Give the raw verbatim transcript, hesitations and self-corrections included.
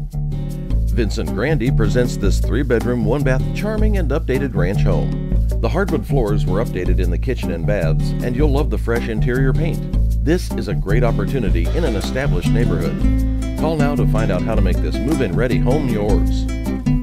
Vincent Grandi presents this three-bedroom, one-bath, charming and updated ranch home. The hardwood floors were updated in the kitchen and baths, and you'll love the fresh interior paint. This is a great opportunity in an established neighborhood. Call now to find out how to make this move-in ready home yours.